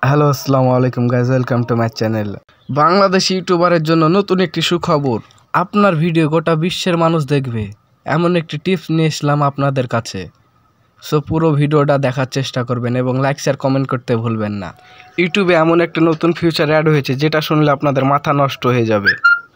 Hello, আসসালামু আলাইকুম guys, welcome to my channel. Bangladeshi ইউটিউবারের জন্য নতুন একটি সুখবর। আপনার ভিডিও গোটা বিশ্বের মানুষ দেখবে, এমন একটি টিপস নিয়ে এসলাম আপনাদের কাছে। সো পুরো ভিডিওটা দেখার চেষ্টা করবেন এবং লাইক শেয়ার কমেন্ট করতে ভুলবেন না। ইউটিউবে এমন একটা নতুন ফিচার অ্যাড হয়েছে যেটা শুনলে আপনাদের মাথা নষ্ট হয়ে যাবে।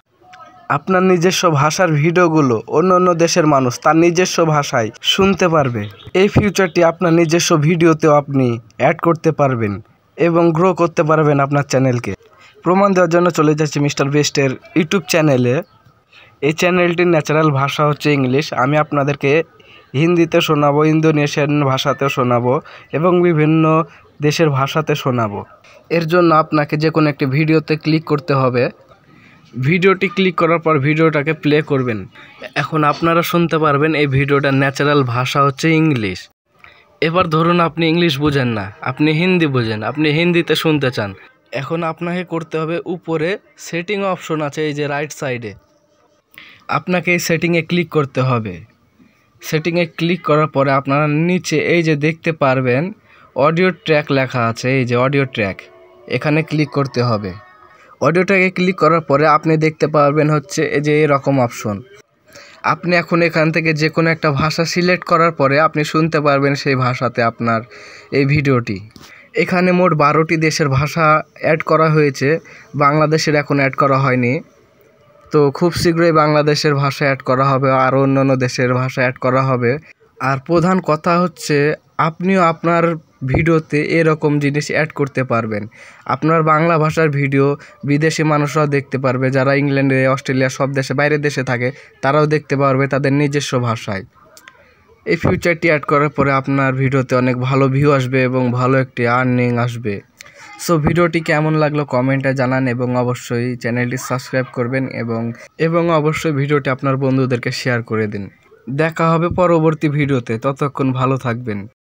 আপনার নিজস্ব ভাষার ভিডিওগুলো অন্য অন্য দেশের মানুষ তার নিজস্ব ভাষায় শুনতে পারবে। এই ফিচারটি আপনার নিজস্ব ভিডিওতেও আপনি অ্যাড করতে পারবেন এবং গ্রো করতে পারবেন আপনার চ্যানেলকে। প্রমাণ দেওয়ার জন্য চলে যাচ্ছি মিস্টার বেস্টের ইউটিউব চ্যানেলে। এই চ্যানেলটির ন্যাচারাল ভাষা হচ্ছে ইংলিশ। আমি আপনাদেরকে হিন্দিতে শোনাবো, ইন্দোনেশিয়ান ভাষাতেও শোনাবো এবং বিভিন্ন দেশের ভাষাতে শোনাবো। এর জন্য আপনাকে যে কোনো একটি ভিডিওতে ক্লিক করতে হবে। ভিডিওটি ক্লিক করার পর ভিডিওটাকে প্লে করবেন। এখন আপনারা শুনতে পারবেন এই ভিডিওটার ন্যাচারাল ভাষা হচ্ছে ইংলিশ। এবার ধরুন আপনি ইংলিশ বোঝেন না, আপনি হিন্দি বোঝেন, আপনি হিন্দিতে শুনতে চান। এখন আপনাকে করতে হবে, উপরে সেটিং অপশন আছে এই যে রাইট সাইডে, আপনাকে এই সেটিংয়ে ক্লিক করতে হবে। সেটিংয়ে ক্লিক করার পরে আপনারা নিচে এই যে দেখতে পারবেন অডিও ট্র্যাক লেখা আছে, এই যে অডিও ট্র্যাক, এখানে ক্লিক করতে হবে। অডিও ট্র্যাকে ক্লিক করার পরে আপনি দেখতে পারবেন হচ্ছে এই যে এরকম অপশন। আপনি এখন এখান থেকে যে কোনো একটা ভাষা সিলেক্ট করার পরে আপনি শুনতে পারবেন সেই ভাষাতে আপনার এই ভিডিওটি। এখানে মোট 12টি দেশের ভাষা অ্যাড করা হয়েছে, বাংলাদেশের এখন অ্যাড করা হয়নি। তো খুব শীঘ্রই বাংলাদেশের ভাষা অ্যাড করা হবে, আর অন্যান্য দেশের ভাষা অ্যাড করা হবে। আর প্রধান কথা হচ্ছে আপনিও আপনার ভিডিওতে এরকম জিনিস অ্যাড করতে পারবেন। আপনার বাংলা ভাষার ভিডিও বিদেশি মানুষরাও দেখতে পারবে, যারা ইংল্যান্ডে, অস্ট্রেলিয়া, সব দেশে, বাইরের দেশে থাকে, তারাও দেখতে পারবে তাদের নিজস্ব ভাষায়। এই ফিচারটি অ্যাড করার পরে আপনার ভিডিওতে অনেক ভালো ভিউ আসবে এবং ভালো একটি আর্নিং আসবে। সো ভিডিওটি কেমন লাগলো কমেন্টে জানান এবং অবশ্যই চ্যানেলটি সাবস্ক্রাইব করবেন এবং অবশ্যই ভিডিওটি আপনার বন্ধুদেরকে শেয়ার করে দিন। দেখা হবে পরবর্তী ভিডিওতে, ততক্ষণ ভালো থাকবেন।